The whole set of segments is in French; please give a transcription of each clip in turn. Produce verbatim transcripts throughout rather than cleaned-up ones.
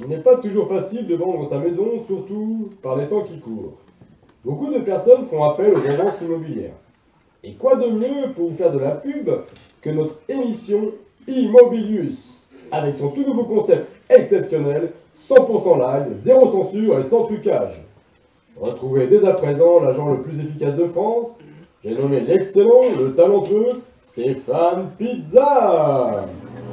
n'est pas toujours facile de vendre sa maison, surtout par les temps qui courent. Beaucoup de personnes font appel aux agences immobilières. Et quoi de mieux pour vous faire de la pub que notre émission Immobilius, avec son tout nouveau concept exceptionnel, cent pour cent live, zéro censure et sans trucage. Retrouvez dès à présent l'agent le plus efficace de France, j'ai nommé l'excellent, le talentueux Stéphane Pizza.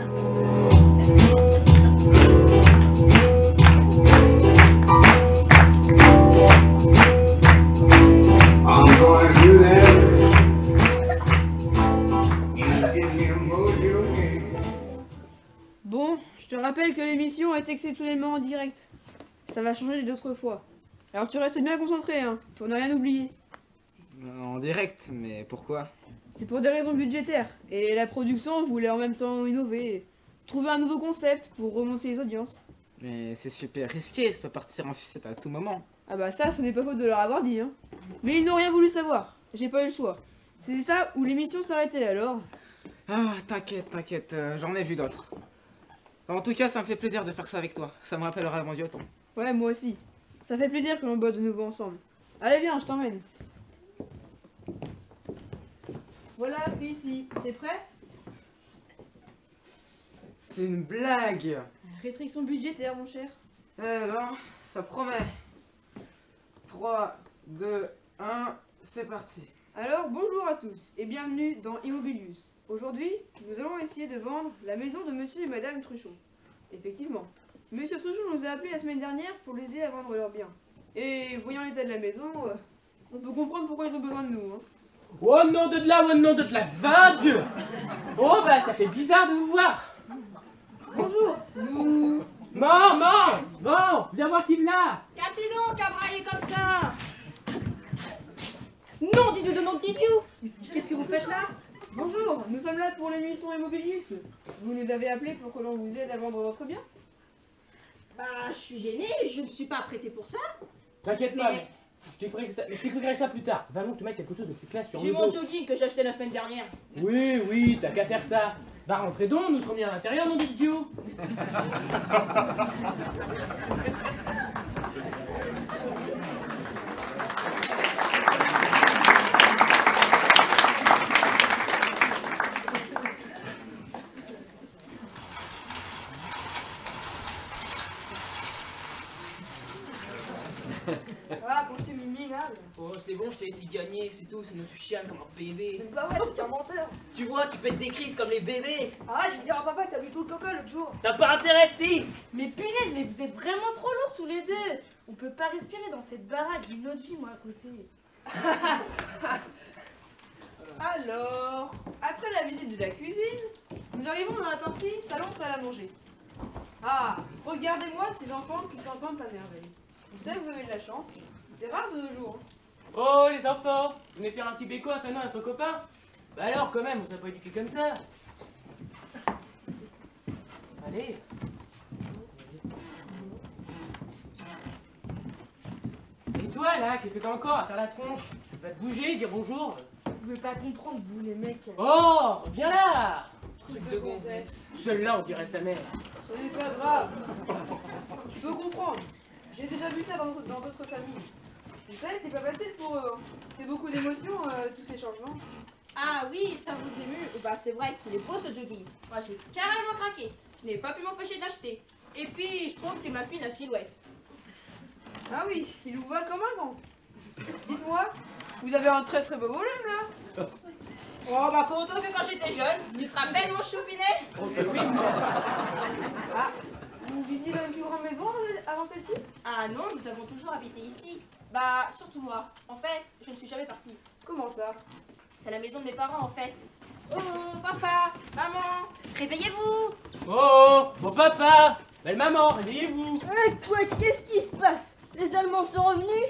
Bon, je te rappelle que l'émission est exceptionnellement en direct. Ça va changer d'autres fois. Alors tu restes bien concentré, hein, pour ne rien oublier. En direct, mais pourquoi? C'est pour des raisons budgétaires. Et la production voulait en même temps innover, trouver un nouveau concept pour remonter les audiences. Mais c'est super risqué, ça peut partir en sucette à tout moment. Ah bah ça, ce n'est pas faute de leur avoir dit, hein. Mais ils n'ont rien voulu savoir. J'ai pas eu le choix. C'était ça où l'émission s'arrêtait alors. Ah, t'inquiète, t'inquiète, euh, j'en ai vu d'autres. En tout cas, ça me fait plaisir de faire ça avec toi. Ça me rappellera mon vieux temps. Ouais, moi aussi. Ça fait plaisir que l'on bosse de nouveau ensemble. Allez, viens, je t'emmène. Voilà, c'est ici. T'es prêt? C'est une blague. Restriction budgétaire, mon cher. Eh ben, ça promet. trois, deux, un, c'est parti. Alors, bonjour à tous et bienvenue dans Immobilius. Aujourd'hui, nous allons essayer de vendre la maison de monsieur et madame Truchon. Effectivement, monsieur Truchon nous a appelé la semaine dernière pour l'aider à vendre leurs biens. Et voyant l'état de la maison, euh, on peut comprendre pourquoi ils ont besoin de nous. Hein. Oh non de là, oh non de là, vingt Dieu. Oh bah ça fait bizarre de vous voir. Bonjour, nous... Maman, bon, viens voir qui me l'a. Captez donc à brailler comme ça. Non, dis-nous de nom de Didiou. Qu'est-ce que vous faites là? Bonjour, nous sommes là pour l'émission Immobilius. Vous nous avez appelé pour que l'on vous aide à vendre votre bien? Bah, je suis gênée, je ne suis pas prêtée pour ça. T'inquiète pas, Mais- je t'expliquerai ça, je t'expliquerai ça plus tard. Va donc te mettre quelque chose de plus classe sur J'ai le mon dos. jogging que j'ai acheté la semaine dernière. Oui, oui, t'as qu'à faire ça. Va rentrer donc, nous serons bien à l'intérieur, non idiot. Voilà, quand je t'ai mis minable. Oh, c'est bon, je t'ai laissé gagner, c'est tout, sinon tu chiales comme un bébé. Mais pas vrai, c'est un menteur. Tu vois, tu pètes des crises comme les bébés. Ah, je vais dire à papa que t'as vu tout le coca l'autre jour. T'as pas intérêt, si. Mais punaise, mais vous êtes vraiment trop lourds tous les deux. On peut pas respirer dans cette baraque, j'ai une autre vie moi à côté. Alors, après la visite de la cuisine, nous arrivons dans la partie salon-salle à manger. Ah, regardez-moi ces enfants qui s'entendent à merveille. Vous savez, vous avez de la chance. C'est rare de nos jours. hein. Oh les enfants, vous venez faire un petit béco à Fanon et à son copain? Bah alors quand même, on s'est pas éduqué comme ça. Allez. Et toi là, qu'est-ce que t'as encore à faire la tronche? Va te bouger, dire bonjour. Vous pouvez pas comprendre, vous les mecs. Oh, viens là. Truc de gonzesse. Celui-là, on dirait sa mère. Ce n'est pas grave. Je peux comprendre. J'ai déjà vu ça dans, votre- dans votre famille. Vous savez, c'est pas facile pour eux. hein. C'est beaucoup d'émotions, euh, tous ces changements. Ah oui, ça vous émue. Bah, c'est vrai qu'il est beau ce jogging. Moi, j'ai carrément craqué. Je n'ai pas pu m'empêcher d'acheter. Et puis, je trouve que ma fille la silhouette. Ah oui, il vous va comme un grand. Dites-moi, vous avez un très très beau volume là. Oh, bah, pas autant que quand j'étais jeune. Tu te rappelles mon choupinet? Ah, vous viviez dans une plus grande maison avant celle-ci? Ah non, nous avons toujours habité ici. Bah, surtout moi. En fait, je ne suis jamais partie. Comment ça? C'est la maison de mes parents, en fait. Oh, papa, maman, réveillez-vous. Oh, mon papa, belle maman, réveillez-vous. Eh quoi, qu'est-ce qui se passe? Les Allemands sont revenus?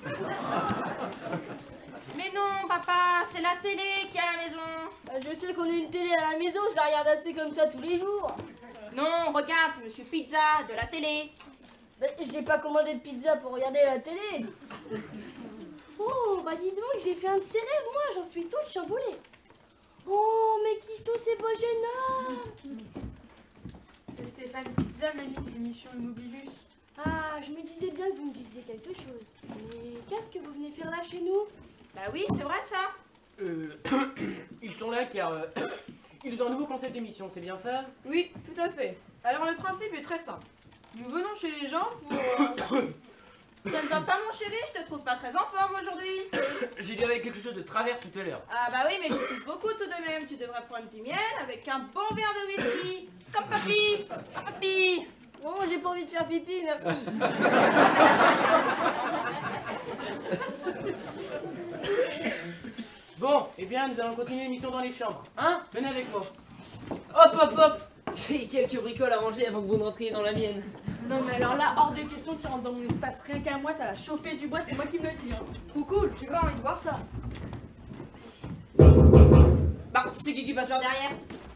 Mais non, papa, c'est la télé qui est à la maison. Bah, je sais qu'on a une télé à la maison, je la regarde assez comme ça tous les jours. Non, regarde, c'est Monsieur Pizza de la télé. Bah, j'ai pas commandé de pizza pour regarder la télé. Oh, bah dis donc, j'ai fait un de ces rêves, moi, j'en suis toute chamboulée. Oh, mais qui sont ces beaux jeunes hommes? c'est Stéphane Pizza, mamie de l'émission Immobilius. Ah, je me disais bien que vous me disiez quelque chose. Mais qu'est-ce que vous venez faire là chez nous? Bah oui, c'est vrai ça. Euh, ils sont là car euh, ils ont un nouveau concept d'émission, c'est bien ça? Oui, tout à fait. Alors le principe est très simple. Nous venons chez les gens pour... euh, Ça ne va pas mon chéri, je te trouve pas très en forme aujourd'hui. J'ai dit avec quelque chose de travers tout à l'heure. Ah bah oui, mais tu touches beaucoup tout de même. Tu devrais prendre du miel avec un bon verre de whisky. Comme papy. Papy. Oh, j'ai pas envie de faire pipi, merci. Bon, eh bien nous allons continuer l'émission dans les chambres. Hein? Venez avec moi. Hop, hop, hop. J'ai quelques bricoles à ranger avant que vous ne rentriez dans la mienne. Non mais alors là, hors de question qu'il rentre dans mon espace. Rien qu'à moi, ça va chauffer du bois, c'est moi qui me le dis. Hein. Coucou, j'ai grave envie de voir ça. Bah, c'est qui qui passe par derrière?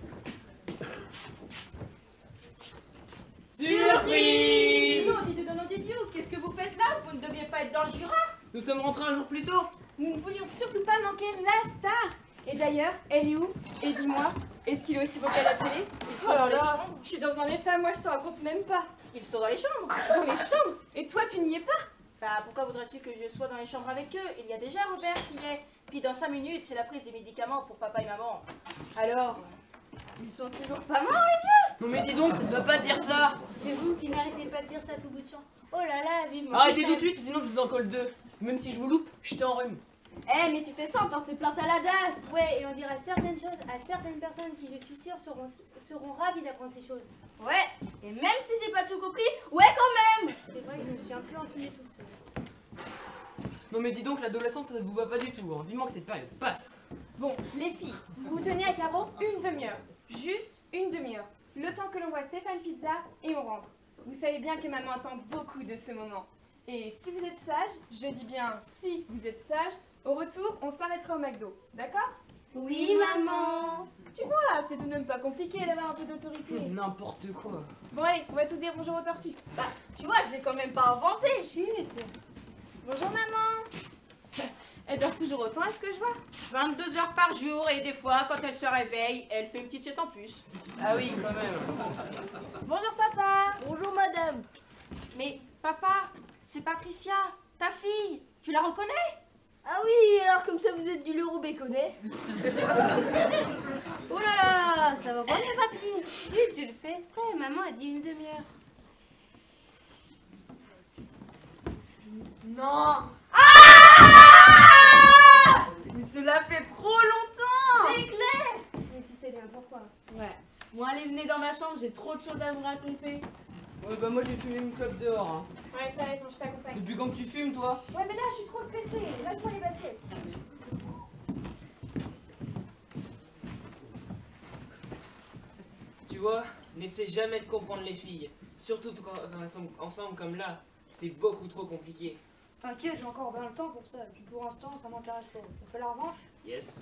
Surprise! Oh, dis-le dans nos idiots, qu'est-ce que vous faites là? Vous ne deviez pas être dans le Jura? Nous sommes rentrés un jour plus tôt. Nous ne voulions surtout pas manquer la star. Et d'ailleurs, elle est où? Et dis-moi, est-ce qu'il est aussi beau qu'à la télé? Ils sont dans les chambres. Je suis dans un état, moi je te raconte même pas. Ils sont dans les chambres. Dans les chambres? Et toi, tu n'y es pas? Bah, pourquoi voudrais-tu que je sois dans les chambres avec eux? Il y a déjà Robert qui y est. Puis dans cinq minutes, c'est la prise des médicaments pour papa et maman. Alors, Ils sont toujours pas morts. Non mais dis donc, ça ne va pas dire ça. C'est vous qui n'arrêtez pas de dire ça tout bout de champ. Oh là là, vivement. Arrêtez tout de suite, sinon je vous en colle deux. Même si je vous loupe, je t'enrhume. Eh, mais tu fais ça en porte plainte à la D A S. Ouais, et on dira certaines choses à certaines personnes qui, je suis sûre, seront, seront ravies d'apprendre ces choses. Ouais, et même si j'ai pas tout compris, ouais quand même. C'est vrai que je me suis un peu enfumée toute seule. Non mais dis donc, l'adolescence ça ne vous va pas du tout. Hein. Vivement que cette période passe. bon, les filles, vous vous tenez à carreau une demi-heure. Juste une demi-heure. Le temps que l'on voit Stéphane Pizza et on rentre. Vous savez bien que maman attend beaucoup de ce moment. Et si vous êtes sage, je dis bien si vous êtes sage, au retour, on s'arrêtera au McDo. D'accord? Oui, maman. Tu vois, c'était tout de même pas compliqué d'avoir un peu d'autorité. N'importe quoi. Bon allez, on va tous dire bonjour aux tortues. Bah, tu vois, je l'ai quand même pas inventé. Chut. Bonjour maman. Elle dort toujours autant, est-ce que je vois? vingt-deux heures par jour et des fois, quand elle se réveille, elle fait une petite sieste en plus. Ah oui, quand même. Bonjour papa. Bonjour madame. Mais papa, c'est Patricia, ta fille. Tu la reconnais? Ah oui, alors comme ça vous êtes du l'euro béconnet. Oh là là, ça va vraiment pas plus. Oui, tu le fais exprès. Maman a dit une demi-heure. Non. Mais cela fait trop longtemps. C'est clair. Mais tu sais bien pourquoi. Ouais. Bon allez, venez dans ma chambre, j'ai trop de choses à vous raconter. Ouais bah moi j'ai fumé une clope dehors. Hein. Ouais, t'as raison, je t'accompagne. Depuis quand que tu fumes toi? Ouais, mais là, je suis trop stressée. Lâche-moi les baskets. Tu vois, n'essaie jamais de comprendre les filles. Surtout quand quand elles sont ensemble comme là. C'est beaucoup trop compliqué. T'inquiète, j'ai encore bien le temps pour ça. Et puis pour l'instant, ça m'intéresse pas. On fait la revanche? Yes.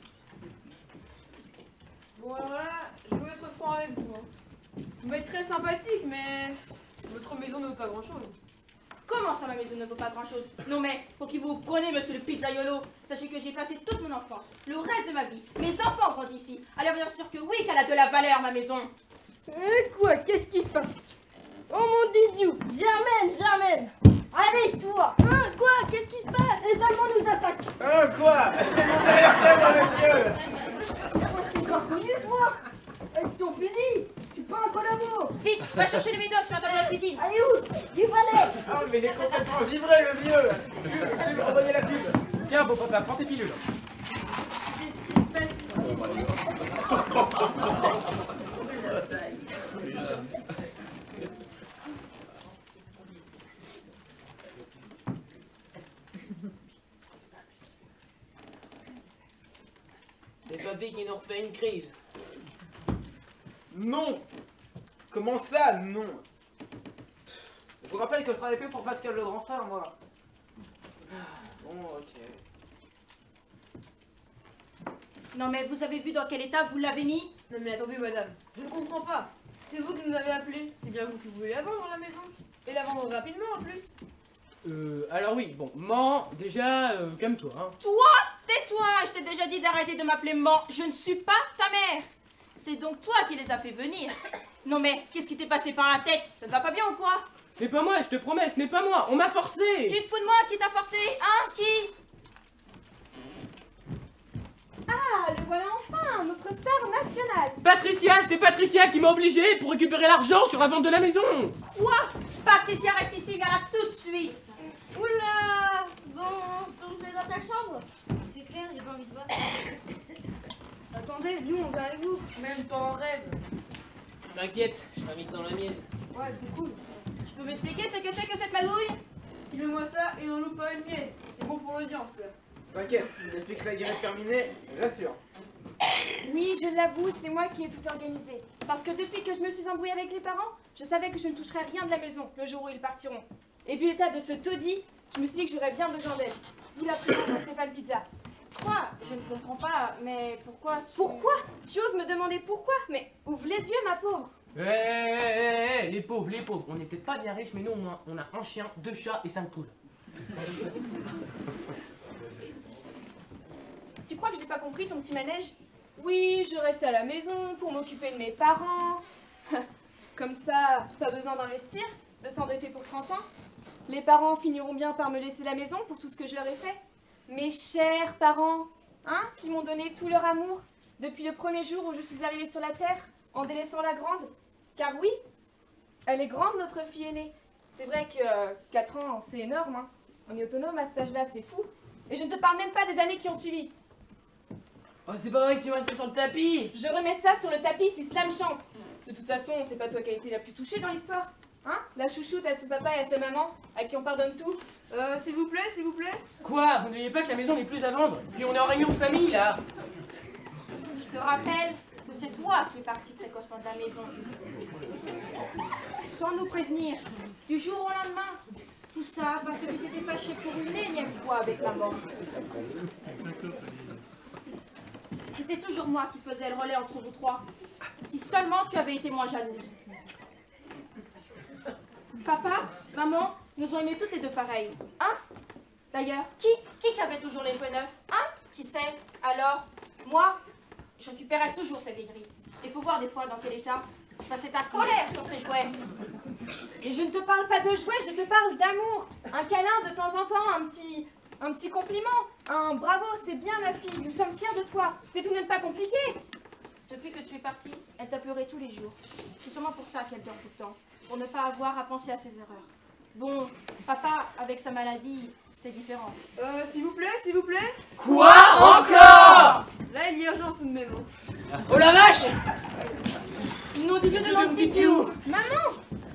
Bon, alors là, je veux être franc avec vous. Hein. Vous m'êtes très sympathique, mais votre maison ne vaut pas grand-chose. Comment ça, ma maison ne vaut pas grand-chose? Non mais, pour qui vous vous prenez, monsieur le pizzaiolo, sachez que j'ai passé toute mon enfance, le reste de ma vie. Mes enfants grandissent ici. Alors bien sûr que oui, qu'elle a de la valeur, ma maison. Eh quoi? Qu'est-ce qui se passe? Oh mon didiou! Germaine, Germaine! Allez, toi! Hein, quoi? Qu'est-ce qui se passe? Les Allemands nous attaquent! Oh quoi? Derrière monsieur! Moi je t'ai connu, toi! Avec ton fusil! Tu pas un collabo! Vite, va chercher les médocs sur la table de la cuisine. Allez, où? Du balai! Ah mais il est complètement givré le vieux! Pub, pub, envoyez la pub! Tiens, beau papa, prends tes pilules. Qu'est-ce qui se passe ici? C'est papy qui nous refait une crise. Non! Comment ça, non? Je vous rappelle que je travaille plus pour Pascal le grand frère, moi. Bon, ok. Non mais vous avez vu dans quel état vous l'avez mis? Non mais attendez, madame, je ne comprends pas. C'est vous qui nous avez appelés. C'est bien vous qui voulez la vendre, la maison. Et la vendre rapidement, en plus. Euh, alors oui, bon, man, déjà, euh, calme-toi, hein. Tais-toi, je t'ai déjà dit d'arrêter de m'appeler Man. Je ne suis pas ta mère. C'est donc toi qui les as fait venir. Non mais, qu'est-ce qui t'est passé par la tête? Ça ne va pas bien ou quoi? Ce n'est pas moi, je te promets, ce n'est pas moi. On m'a forcé. Tu te fous de moi? Qui t'a forcé? Hein? Qui? Ah, le voilà enfin, notre star nationale. Patricia, c'est Patricia qui m'a obligé pour récupérer l'argent sur la vente de la maison. Quoi? Patricia, reste ici, viens là tout de suite. Oula! Bon, donc je vais dans ta chambre? C'est clair, j'ai pas envie de voir. Attendez, nous on va avec vous. Même pas en rêve. T'inquiète, je t'invite dans la mienne. Ouais, c'est cool. Tu peux m'expliquer ce que c'est que cette magouille? Filme-moi ça et on loupe pas une miette. C'est bon pour l'audience, ça. T'inquiète, depuis que la guerre est terminée, je l'assure. Oui, je l'avoue, c'est moi qui ai tout organisé. Parce que depuis que je me suis embrouillée avec les parents, je savais que je ne toucherais rien de la maison le jour où ils partiront. Et vu l'état de ce taudis, je me suis dit que j'aurais bien besoin d'aide. D'où la présence de Stéphane Pizza. Quoi? Je ne comprends pas, mais pourquoi? tu- Pourquoi? Tu oses me demander pourquoi? Mais ouvre les yeux, ma pauvre. Hé, hé, hé, hé, les pauvres, les pauvres. On n'est peut-être pas bien riches, mais nous, au moins, on a un chien, deux chats et cinq poules. Tu crois que je n'ai pas compris ton petit manège? Oui, je reste à la maison pour m'occuper de mes parents. Comme ça, pas besoin d'investir, de s'endetter pour trente ans. Les parents finiront bien par me laisser la maison pour tout ce que je leur ai fait. Mes chers parents, hein, qui m'ont donné tout leur amour depuis le premier jour où je suis arrivée sur la terre, en délaissant la grande. Car oui, elle est grande, notre fille aînée. C'est vrai que euh, quatre ans, c'est énorme, hein. On est autonome à cet âge-là, c'est fou. Et je ne te parle même pas des années qui ont suivi. Oh, c'est pas vrai que tu vas ça sur le tapis. Je remets ça sur le tapis si Slam chante. De toute façon, c'est pas toi qui as été la plus touchée dans l'histoire. Hein? La chouchoute à son papa et à sa maman, à qui on pardonne tout. Euh, s'il vous plaît, s'il vous plaît. Quoi? Vous n'oubliez pas que la maison n'est plus à vendre? Puis on est en réunion de famille, là. Je te rappelle que c'est toi qui es parti précocement de la maison. Sans nous prévenir, du jour au lendemain. Tout ça parce que tu t'étais fâché pour une énième fois avec maman. C'était toujours moi qui faisais le relais entre vous trois. Si seulement tu avais été moins jalouse. Papa, maman, nous ont aimés toutes les deux pareilles. Hein? D'ailleurs, qui, qui qui avait toujours les jouets neufs? Hein? Qui sait? Alors, moi, je récupérais toujours tes vieilleries. Il faut voir des fois dans quel état. Ça, c'est ta colère sur tes jouets. Et je ne te parle pas de jouets, je te parle d'amour. Un câlin de temps en temps, un petit, un petit compliment. Un bravo, c'est bien ma fille, nous sommes fiers de toi. C'est tout de même pas compliqué. Depuis que tu es partie, elle t'a pleuré tous les jours. C'est sûrement pour ça qu'elle dort tout le temps. Pour ne pas avoir à penser à ses erreurs. Bon, papa, avec sa maladie, c'est différent. Euh, s'il vous plaît, s'il vous plaît. Quoi encore? Là, il y a urgence tout de même. hein. Oh la vache! Nom de Dieu de mon petit Dieu. Maman!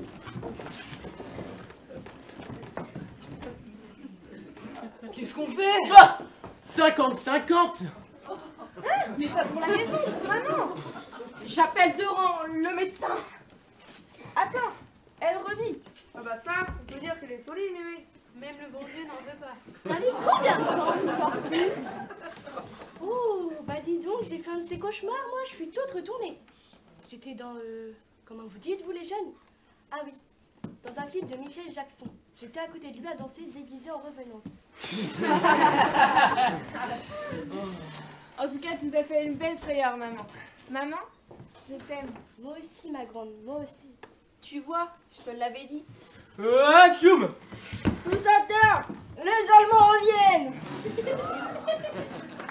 Qu'est-ce qu'on fait? Ah cinquante cinquante. Mais pas pour la maison, maman! J'appelle de rang le médecin. Attends, elle revit. Ah bah ça, on peut dire qu'elle est solide, mémé. Même le bon Dieu n'en veut pas. Ça fait combien de temps, une tortue? Oh, bah dis donc, j'ai fait un de ces cauchemars, moi, je suis toute retournée. J'étais dans, euh, comment vous dites, vous les jeunes? Ah oui, dans un clip de Michel Jackson. J'étais à côté de lui à danser déguisée en revenante. En tout cas, tu nous as fait une belle frayeur, maman. Maman, je t'aime. Moi aussi, ma grande, moi aussi. Tu vois, je te l'avais dit. Ah, tchoum! Tous à terre! Les Allemands reviennent!